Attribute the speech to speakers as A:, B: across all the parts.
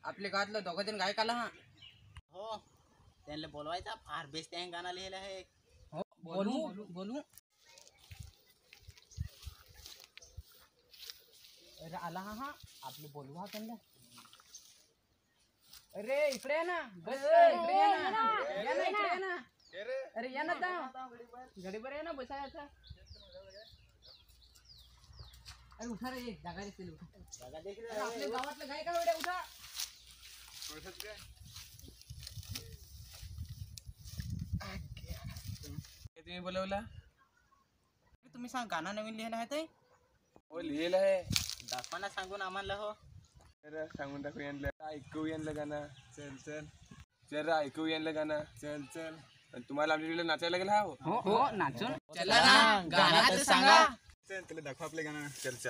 A: आपल्या गावातलं दोघं जण गायक आला हा.
B: हो त्यांना बोलवायचा फार बेस्ट त्यांनी गाणं लिहिलं आहे.
A: हो बोलू बोलू. अरे आला हा हा आपले बोलू हा त्यांना. अरे इकडे आहे ना बस इकडे या ना या ना इकडे या ना. अरे या ना गडीवर आहे ना बसायचा. अरे उठा रे जागा दिसते उठा. आपल्या गावातलं गाय का वेड्या उठा.
C: तुम्ही बोलवला.
B: तुम्ही सांग गाणं नवीन लिहिलं आहे ते.
C: हो लिहिलं आहे.
B: दाखवाना सांगून आम्हाला. हो
C: तर सांगून टाकू यांना. ऐकू यांना गाणं. चल चल चल ऐकू यांना गाणं. चल चल. आणि तुम्हाला आमच्या नाचायला गेला हो.
A: हो हो नाचून चला ना गाणं तर सांगा.
C: चल तुला दाखव आपलं गाणं. चल चल.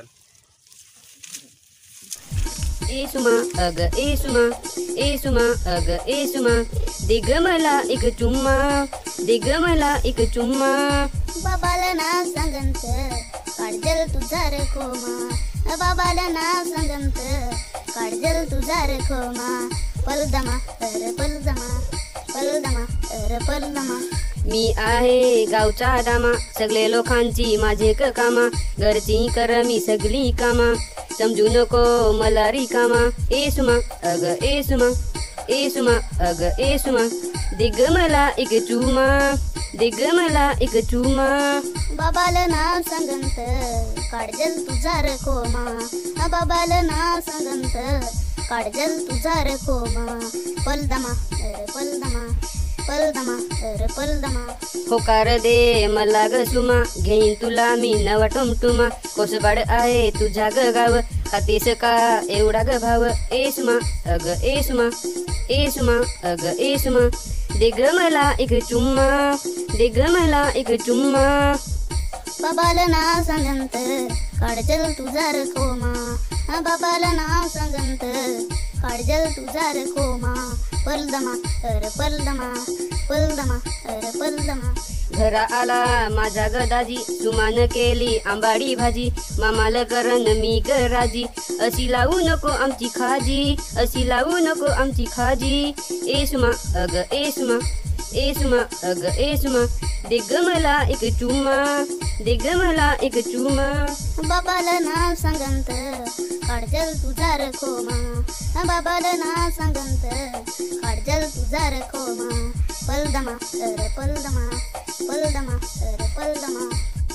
D: ए सुमा अग ए सुमा ए सुमा अग ए सुमा दे ग मला एक चुम्मा दे ग मला एक चुम्मा.
E: बाबाला नाव सांगंत काढजल तुझा रे खोमा बाबाला नाव सांगंत काढजल तुझा रे खोमा. पलदमा अरे पलदमा पलदमा अरे पलदमा.
D: मी आहे गावचा दामा सगळे लोकांची माझे कामा घरची कर मी सगळी कामा समजू नको मला रिकामा. ए सुमा अग ए सुमा ए सुमा अग ए सुमा दे ग मला एक चुमा दे ग मला एक चुमा.
E: बाबाला नाव सांगंत काढजल तुझा रे खोमा बाबाला नाव सांगंत काढजल तुझा रे खोमा. पलदमा अरे पलदमा पलदमा अरे पलदमा.
D: होकार दे मला ग सुमा घेईन तुला मी नवा टुमटुमा कोसबाड आहे तुझ्या ग गाव खातीस का एवढा ग भाव. ए सुमा अग ए सुमा ए सुमा अग ए सुमा दे ग मला एक चुम्मा दे ग मला एक चुम्मा.
E: बाबाला नाव सांगंत काढजल तुझा रे खोमा बाबाला नाव सांगंत काढजल तुझा रे खोमा. पलदमा अरे पलदमा पलदमा अरे पलदमा.
D: घरा आला माझा गदाजी सुमान केली आंबाडी भाजी मामाला करन मी ग राजी अशी लावू नको आमची खाजी अशी लावू नको आमची खाजी. ए सुमा अग ए सुमा ए सुमा अग ए सुमा दे ग मला एक चुम्मा दे ग मला एक चुम्मा.
E: बाबाला नाव सांगंत काढजल तुझा रे खोमा बाबाला नाव सांगंत काढजल तुझा रे खोमा. पलदमा अरे पलदमा पलदमा अरे पलदमा.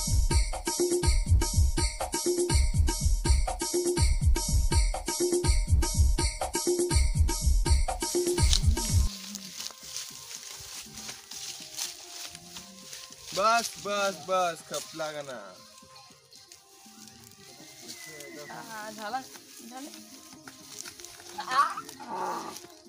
C: बस बस बस खपला गाणं.
A: झाला झालं.